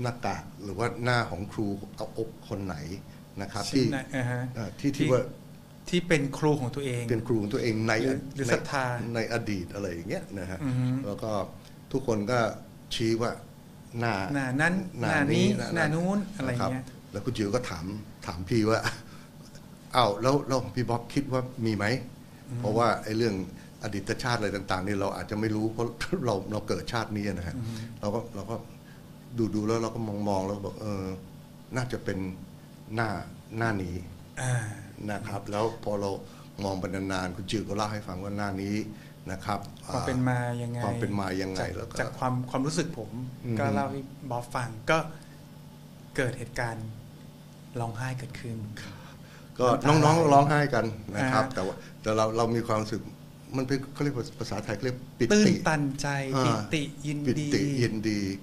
หน้ากากหรือว่าหน้าของครูเอาอกคนไหนนะครับที่ว่าที่เป็นครูของตัวเองเป็นครูของตัวเองในหรือศรัทธาในอดีตอะไรอย่างเงี้ยนะฮะแล้วก็ทุกคนก็ชี้ว่าหน้านั้นหน้านี้หน้านู้นอะไรเงี้ยแล้วคุณจิ๋วก็ถามพี่ว่าอ้าวแล้วพี่บ๊อบคิดว่ามีไหมเพราะว่าไอ้เรื่องอดีตชาติอะไรต่างๆนี่เราอาจจะไม่รู้เพราะเราเกิดชาตินี้นะฮะเราก็ดูแล้วเราก็มองแล้วบอกน่าจะเป็นหน้านี้นะครับแล้วพอเรามองไปนานๆคุณจิ๋วก็เล่าให้ฟังว่าหน้านี้นะครับความเป็นมายังไงแล้วก็จากความรู้สึกผมก็เล่าให้บ๊อบฟังก็เกิดเหตุการณ์ร้องไห้เกิดขึ้นก็น้องๆร้องไห้กันนะครับแต่เรามีความรู้สึกมันเป็นเขาเรียกภาษาไทยเรียกปิติตื้นตันใจปิติยินดี